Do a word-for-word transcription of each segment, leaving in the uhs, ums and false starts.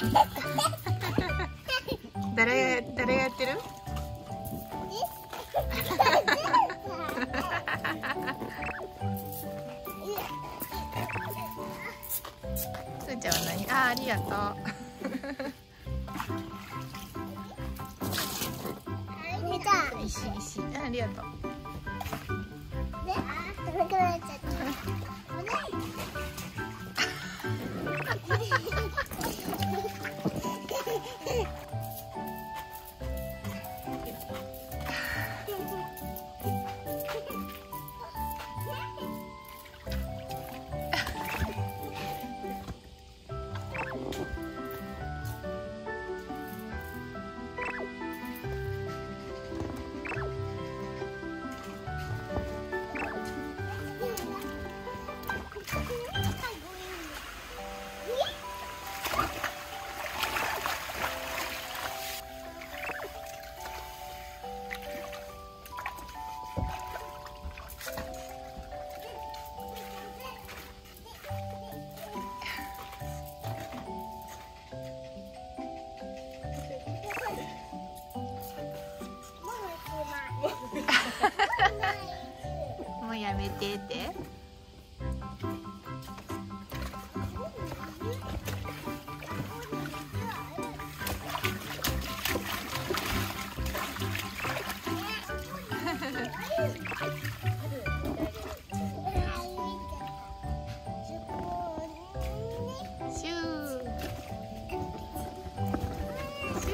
誰誰がやってる？すーちゃんは何？あー、ありがとう。石石、ありがとう。もうやめてって。シューシュ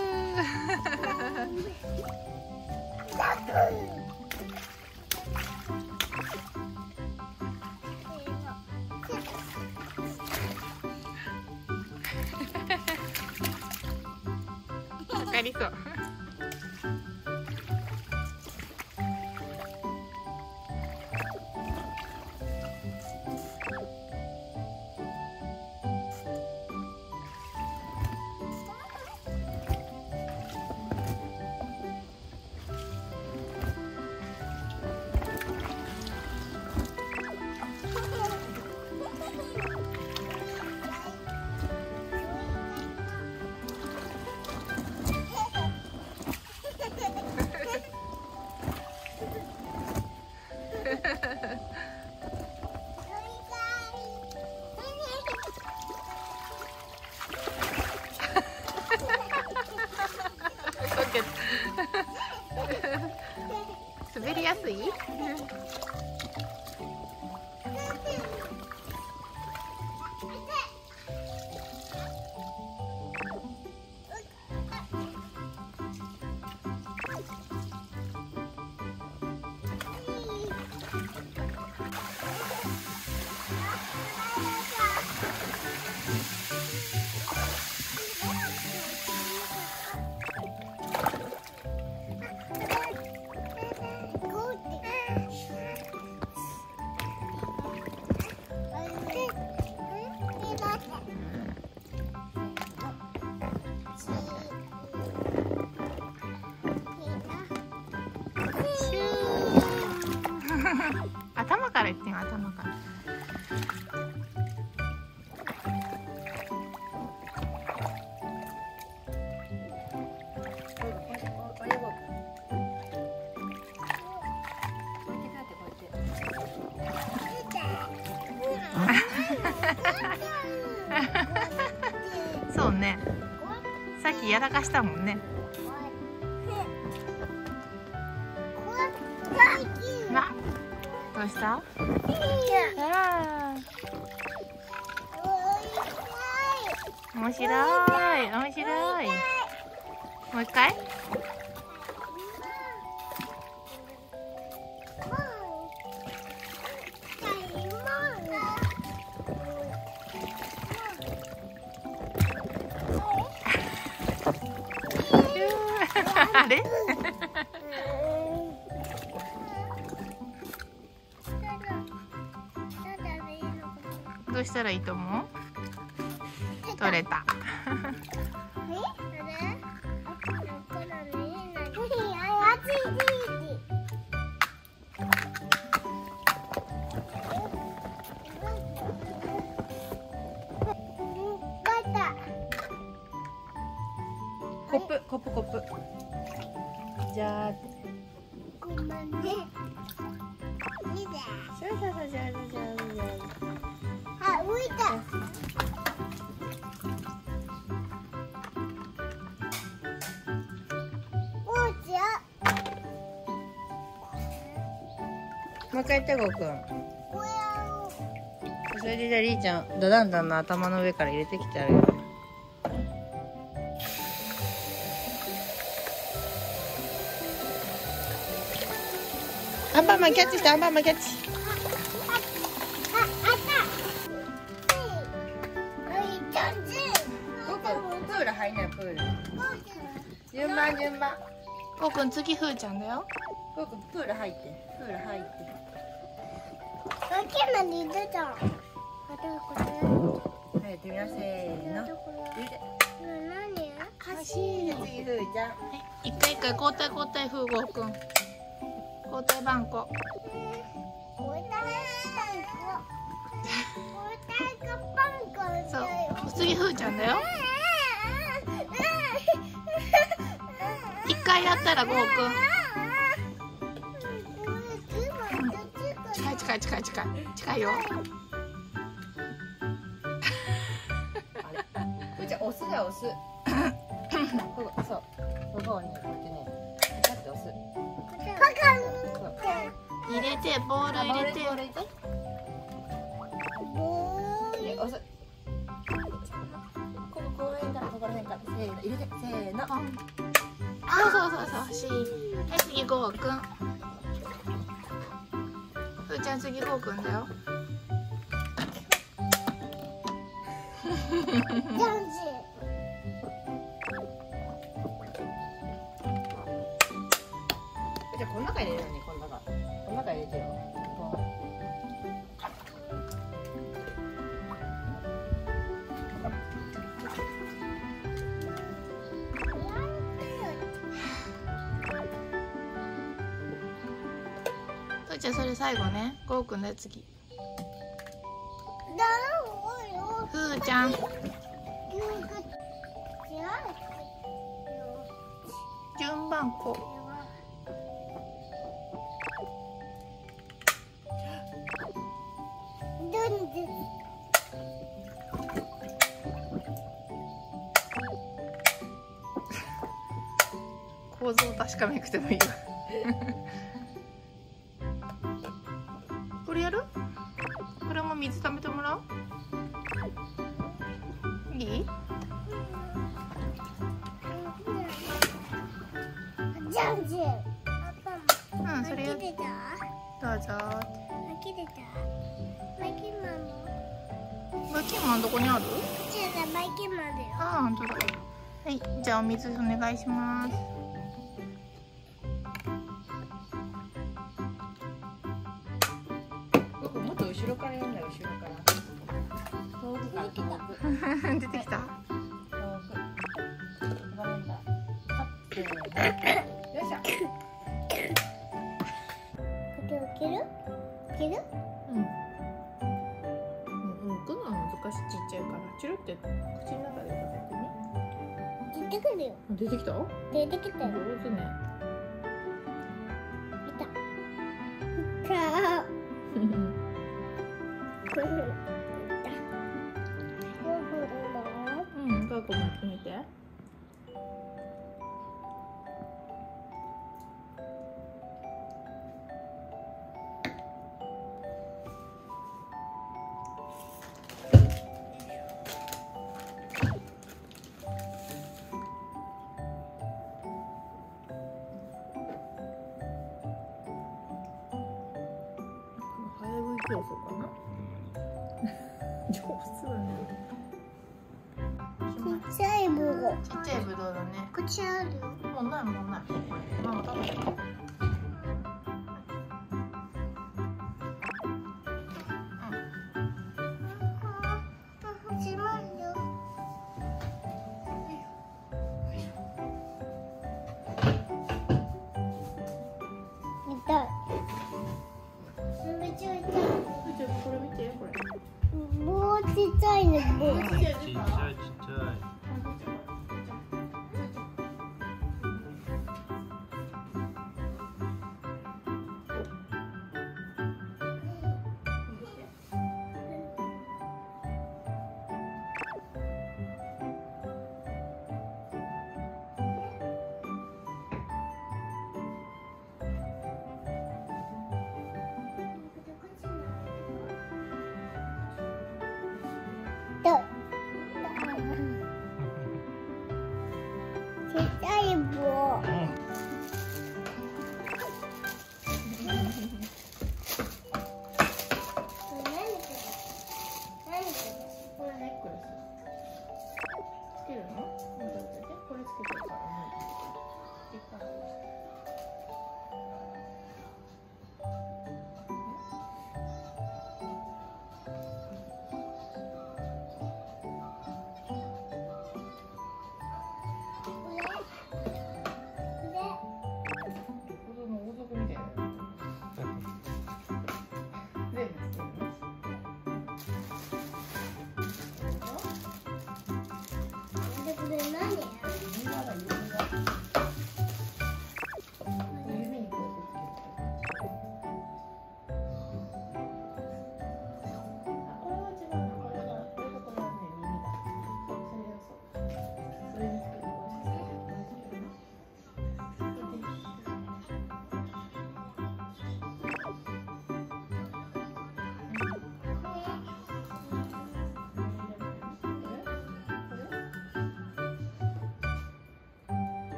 ーわかりそう。滑りやすい？頭からいってみよう、頭から。そうね。さっきやらかしたもんね。な、どうした？あー、面白い、面白い。もう一回？あれ？どうしたらいいと思う？取れた。 プコップコップ。じゃあ。 ごめんね。見て。 そうそうそう上手上手上手。 あ、浮いた。おうちゃ。 もう一回やってごうくん。 これを。 それでじゃありーちゃんダダンダンの頭の上から入れてきてあるよ。アンパンマンキャッチしてアンパンマンキャッチ。 あ、あった。 プール入んないプール。順番順番。 ごうくん次ふーちゃんだよ。 ごうくんプール入ってプール入って。 わけまで出た。あとこれ。 はい、やってみなせーの。入れて。 何？ 走る次ふーちゃん。 一回一回交代交代ふーごうくん。交代番号。 これだ。これだがパンコだよ。 そう次ふーちゃんだよ。一回やったらごうくん。近い近い近い近い近いよ。 ふーちゃん押すだよ押す。ここそうここをねこうやってねパッて押す。 入れてボール入れて。 ボール入れて。で押す。ここここら辺からここら辺からせーの入れてせーの。 そうそうそうそうし。はい次ごうくん。ふーちゃん次ごうくんだよ。 じゃあこの中入れるのにこの中この中入れてよ。 ふーちゃんそれ最後ね。ごうくんだよ次。ふーちゃん順番こう。構造を確かめなくてもいいわ。これやる？これも水溜めてもらう？いい？ じゃんじゅん。 うん、それやる。 出た？ どうぞ。 巻き出た。巻きマンも。 バキマンどこにある？ こちらが巻きマンだよ。 ああ、本当だ。はい、じゃあお水お願いします。 僕もっと後ろからやんだよ後ろから。遠くから遠く。 出てきた。 遠く。ごめんだ。よいしょ。 これを切る？切る？ うん。うん、うん、くのは難しい、ちっちゃいから、チュルって口の中で食べてね。 出てくるよ。 出てきた？ 出てきたよ。 上手ね。 いた。かあ。 うん、ガーコもやってみて。競争かな。上手だね。 ちっちゃいぶどう。 ちっちゃいぶどうだね。 こっちあるよ。 もうないもんない。ママ食べて。これ見て、これ。 もうちっちゃいね。 ちっちゃいちっちゃい。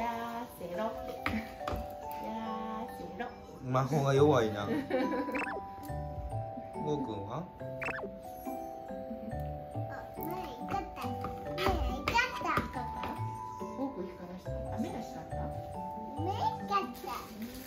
やーせろってやーせろ。 魔法が弱いな。ゴーくんは？ あ、目いかった。目いかった。 光った？多く光らした。あ、目が光った？ 目いかった。